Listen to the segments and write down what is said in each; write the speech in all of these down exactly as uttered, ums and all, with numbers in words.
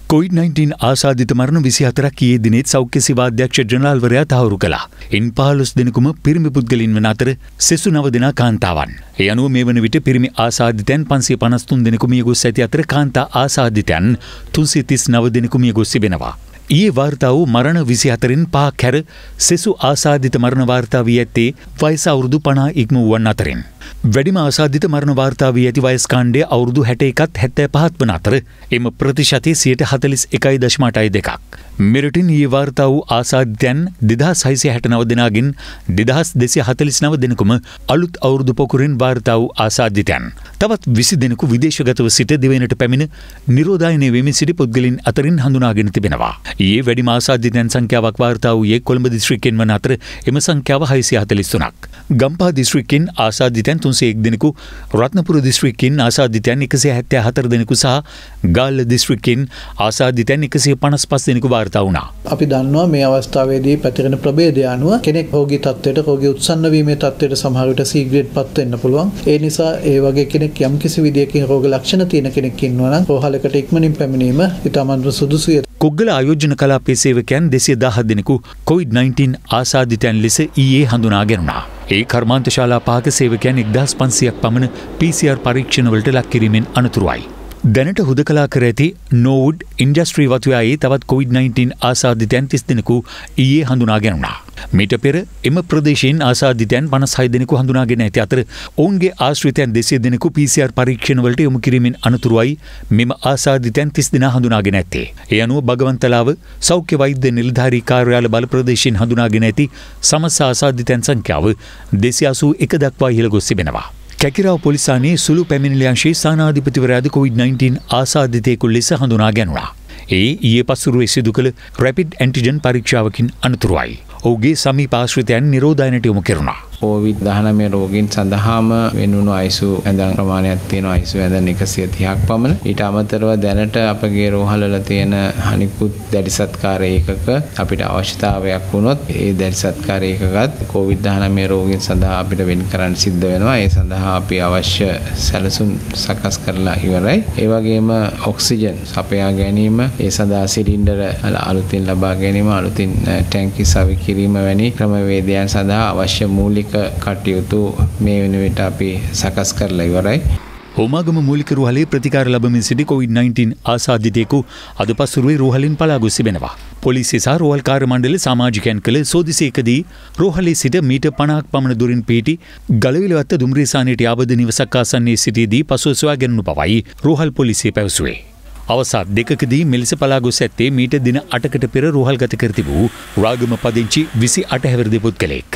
Covid nineteen ආසාදිත මරණ විසිහතරක් ඊයේ දිනෙත් සෞඛ්‍ය සේවා අධ්‍යක්ෂ ජනරාල්වරයා තහවුරු කළා. ඉන් පහළොස් දෙනෙකුම පිරිමි පුද්ගලයන් වන අතර සෙසු නව දෙනා කාන්තාවන්. ඒ අනුව මේ වන විට පිරිමි ආසාදිතයන් පන්සිය පනස් තුන් දෙනෙකු මිය ගොස් ඇති අතර කාන්තා ආසාදිතයන් තුන්සිය තිස් නව දෙනෙකු මිය ගොස් තිබෙනවා. ඊයේ වාර්තා වූ මරණ විසිහතරෙන් පහක් හැර සෙසු ආසාදිත මරණ වාර්තා වී ඇත්තේ වයස අවුරුදු පනහ ඉක්ම වූවන් අතරින්. වැඩිම ආසාදිත මරණ වාර්තා වී ඇති වයස් කාණ්ඩය අවුරුදු හැට එකත් හැත්තෑ පහත් වන අතර එම ප්‍රතිශතය සියයට හතළිස් එකයි දශම අටයි දෙකක්. මෙරටින් ඊයේ වාර්තා වූ ආසාදිතයන් දෙදහස් හයසිය හැට නව දෙනාගෙන් දෙදහස් දෙසිය හතළිස් නව දෙනෙකුම අලුත් අවුරුදු පොකුරෙන් වාර්තා වූ ආසාදිතයන්. තවත් විසි දෙනෙකු විදේශගතව සිට දෙවයිනට පැමිණ නිරෝධායනය වෙමින් සිටි පුද්ගලයන් අතරින් හඳුනාගෙන තිබෙනවා. ඊයේ වැඩිම ආසාදිතයන් සංඛ්‍යාවක් වාර්තා වූයේ කොළඹ දිස්ත්‍රික්කයෙන් වන අතර එම සංඛ්‍යාව හයසිය හතළිස් තුනක්. ගම්පහ දිස්ත්‍රික්කයෙන් ආසාදිතයන් තුන්සිය එක් දෙනෙකු, රත්නපුර දිස්ත්‍රික්කයෙන් ආසාදිතයන් එකසිය හැත්තෑ හතර දෙනෙකු සහ ගාල්ල දිස්ත්‍රික්කයෙන් ආසාදිතයන් එකසිය පනස් පහ දෙනෙකු වාර්තා වුණා. අපි දන්නවා මේ අවස්ථාවේදී පැතිරෙන ප්‍රභේදය අනුව කෙනෙක් රෝගී තත්ත්වයට, රෝගී උත්සන්න වීමේ තත්ත්වයට සමහර විට C grade පත් වෙන්න පුළුවන්. ඒ නිසා ඒ වගේ කෙනෙක් යම් කිසි විදියකින් රෝග ලක්ෂණ තියෙන කෙනෙක් ඉන්නවා නම් රෝහලකට ඉක්මනින් පැමිණීම ඉතාමත් සුදුසුයි. කොග්ගල ආයෝජන කලාපයේ සේවකයන් දෙසිය දහ දෙනෙකු කොවිඩ් නයින්ටීන් ආසාදිතයන් ලෙස ඊයේ හඳුනා ගැනුණා. ඒ කර්මාන්ත ශාලා පහක සේවකයන් එක්දහස් පන්සියක් පමණ පී සී ආර් පරීක්ෂණවලට ලක් කිරීමෙන් අනතුරුවයි. දැනට හුදකලා කර ඇති නෝවුඩ් ඉන්ඩස්ට්‍රී වතුයායේ තවත් කොවිඩ් නයින්ටීන් ආසාදිතයන් තිස් දෙනෙකු ඊයේ හඳුනා ගැනුණා. මීට පෙර එම ප්‍රදේශයෙන් ආසාදිතයන් පනස් හය දෙනෙකු හඳුනාගෙන ඇති අතර ඔවුන්ගේ ආශ්‍රිතයන් දෙසිය දෙනෙකු පී සී ආර් පරීක්ෂණවලට යොමු කිරීමෙන් අනතුරුවයි මෙම ආසාදිතයන් තිස් දෙනා හඳුනාගෙන ඇත්තේ. ඒ අනුව බගවන්තලාව සෞඛ්‍ය වෛද්‍ය නිලධාරී කාර්යාල බල ප්‍රදේශයෙන් හඳුනාගෙන ඇති සමස්ත ආසාදිතයන් සංඛ්‍යාව දෙසිය අසූ එක දක්වා ඉහළ ගොස් තිබෙනවා. කැකිරාව පොලිසානයේ සුළු පැමිණිලියංශයේ සානාධිපතිවරයාද කොවිඩ් නයින්ටීන් ආසාදිතයෙකු ලෙස හඳුනා ගැනුණා. ඒ ඊයේ පසුරුවේ සිදු කළ රැපිඩ් ඇන්ටිජන් පරීක්ෂාවකින් අනතුරුවයි. ඔහුගේ සමීප ආශ්‍රිතයන් නිරෝධායනයට යොමු කෙරුණා. කොවිඩ් දහනවය රෝගීන් සඳහාම වෙනුණු අයිසු ඇඳන් ප්‍රමාණයක් තියෙනවා. අයිසු ඇඳන් එකසිය තිහක් පමණ. ඊට අමතරව දැනට අපගේ රෝහලවල තියෙන අනිකුත් දැඩි සත්කාර ඒකක අපිට අවශ්‍යතාවයක් වුණොත් ඒ දැඩි සත්කාර ඒකකත් කොවිඩ් දහනවය රෝගීන් සඳහා අපිට වෙන් කරන්න සිද්ධ වෙනවා. ඒ සඳහා අපි අවශ්‍ය සැලසුම් සකස් කරලා ඉවරයි. ඒ වගේම ඔක්සිජන් සපයා ගැනීම, ඒ සඳහා සිලින්ඩර අලුතින් ලබා ගැනීම, අලුතින් ටැංකි සවි කිරීම වැනි ක්‍රමවේදයන් සඳහා අවශ්‍ය මූලික කටයුතු මේ වෙන විට අපි සකස් කරලා ඉවරයි. හෝමාගම මූලික රුහලේ ප්‍රතිකාර ලබමින් සිටි කොවිඩ් නයින්ටීන් ආසාදිතයෙකු අද පසුරුවේ රුහලින් පලා ගොස් තිබෙනවා. පොලිසිය සහ රුහල් කාර්ය මණ්ඩල සමාජිකයන් කළ සෝදිසියකදී රුහලේ සිට මීටර් පනහක් පමණ දුරින් පිහිටි ගලවිලවත්ත දුම්රියසානයට යාබද නිවසක් ආසන්නයේ සිටියේදී පසුව සොයා ගැනුණු බවයි රුහල් පොලිසිය පැවසුවේ. අවසාන දෙකකදී මෙලෙස පලා ගොස් ඇත්තේ මීට දින අටකට පෙර රුහල්ගත කර තිබූ රාගම පදිංචි විසි අට හැවිරිදි පුද්ගලයෙක්.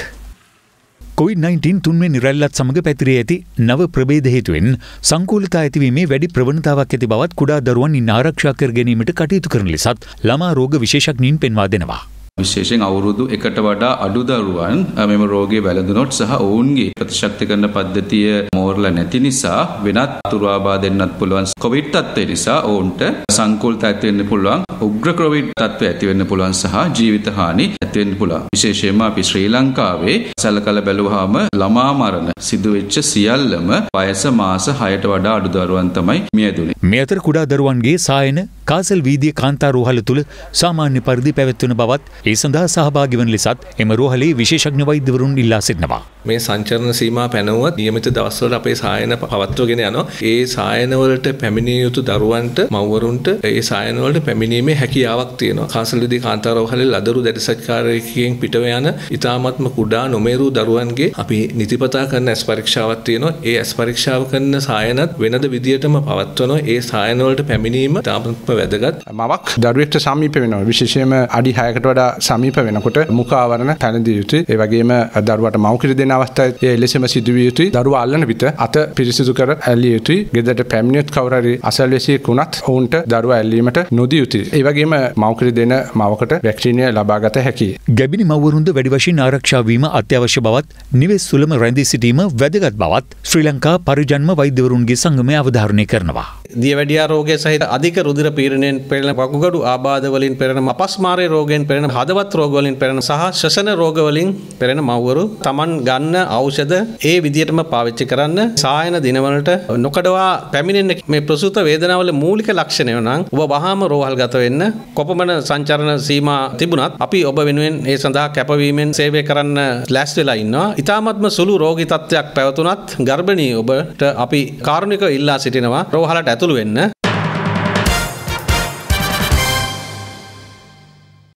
කොවිඩ් නයින්ටීන් තුන්වෙනි රැල්ලත් සමග පැතිරී ඇති නව ප්‍රභේද හේතුවෙන් සංකූලතා ඇතිවීමේ වැඩි ප්‍රවණතාවක් ඇති බවත් කුඩා දරුවන් ඉන් ආරක්ෂා කර ගැනීමට කටයුතු කරන ලෙසත් ළමා රෝග විශේෂඥයින් පෙන්වා දෙනවා. විශේෂයෙන් අවුරුදු එකට වඩා අඩු දරුවන් මෙම රෝගය වැළඳුනොත් සහ ඔවුන්ගේ ප්‍රතිශක්තිකරණ පද්ධතිය මෝරලා නැති නිසා වෙනත් අතුරු ආබාධ එන්නත් පුළුවන්. කොවිඩ් තත්ත්වය නිසා ඔවුන්ට සංකූලතා ඇති වෙන්න පුළුවන්, උග්‍ර කොවිඩ් තත්ත්වය ඇති වෙන්න පුළුවන් සහ ජීවිත හානි ඇති වෙන්න පුළුවන්. විශේෂයෙන්ම අපි ශ්‍රී ලංකාවේ සැලකලා බැලුවාම ළමා මරණ සිදුවෙච්ච සියල්ලම වයස මාස හයට වඩා අඩු දරුවන් තමයි මියදුනේ. මේ අතර කුඩා දරුවන්ගේ සායන කාසල් වීදියේ කාන්තා රෝහල තුල සාමාන්‍ය පරිදි පැවැත්වෙන බවත් ඒ සඳහා සහභාගී වන ලෙසත් එම රෝහලේ විශේෂඥ වෛද්‍යවරුන් ඉල්ලා සිටිනවා. මේ සංචරණ සීමා පැනවුවත් නියමිත දවස්වල අපේ සායන පවත්වගෙන යනවා. ඒ සායන වලට පැමිණිය යුතු දරුවන්ට, මව්වරුන්ට ඒ සායන වලට පැමිණීමේ හැකියාවක් තියෙනවා. කාසල් වීදියේ කාන්තා රෝහලේ ලදරු දැඩිසත්කාරයකින් පිටව යන ඉතාමත්ම කුඩා නොමේරු දරුවන්ගේ අපි නිතිපතා කරන ඇස් පරීක්ෂාවක් තියෙනවා. ඒ ඇස් පරීක්ෂාව කරන සායනත් වෙනද විදියටම පවත්වනවා. ඒ සායන වලට පැමිණීම ඉතාමත්ම වැදගත්. මවක් දරුවෙක්ට සමීප වෙනවා. විශේෂයෙන්ම අඩි හයකට වඩා සමීප වෙනකොට මුඛ ආවරණ පැනදිය යුතුයි. ඒ වගේම දරුවට මව් කිරි දෙන අවස්ථාවේ ඒ ලෙසම සිදුවිය යුතුයි. දරුවා අල්ලන විට අත පිරිසිදු කර ඇල්ලිය යුතුයි. ගෙදරට පැමිණියොත් කවුරු හරි අසල්වැසියෙක් වුණත් ඔවුන්ට දරුවා ඇල්ලීමට නොදිය යුතුයි. ඒ වගේම මව් කිරි දෙන මවකට වැක්සීනිය ලබාගත හැකියි. ගැබිනි මව්වරුන්ද වැඩි වශයෙන් ආරක්ෂා වීම අත්‍යවශ්‍ය බවත්, නිවෙස් සුළම රැඳී සිටීම වැදගත් බවත් ශ්‍රී ලංකා පරිජන්ම වෛද්‍යවරුන්ගේ සංගමය අවධාරණය කරනවා. දියවැඩියා රෝගය සහිත අධික රුධිර පීඩනයෙන් පෙළෙන වකුගඩු ආබාධ වලින් පෙළෙන අපස්මාරය රෝගයෙන් පෙළෙන හදවත් රෝග වලින් පෙළෙන සහ ශ්වසන රෝග වලින් පෙළෙන මව්වරු Taman ගන්න ගන්න ඖෂධ ඒ විදිහටම පාවිච්චි කරන්න. සායන දිනවලට නොකඩවා පැමිණෙන්න මේ ප්‍රසූත වේදනාවල මූලික ලක්ෂණය නම් ඔබ වහාම රෝහල්ගත වෙන්න. කොපමණ සංචරණ සීමා තිබුණත් අපි ඔබ වෙනුවෙන් ඒ සඳහා කැපවීමෙන් සේවය කරන්න ලෑස්ති වෙලා ඉන්නවා. ඉතාමත්ම සුළු රෝගී තත්ත්වයක් පැවතුනත් ගර්භණී ඔබට අපි කාරුණිකව ඉල්ලා සිටිනවා රෝහලට ඇතුළු වෙන්න.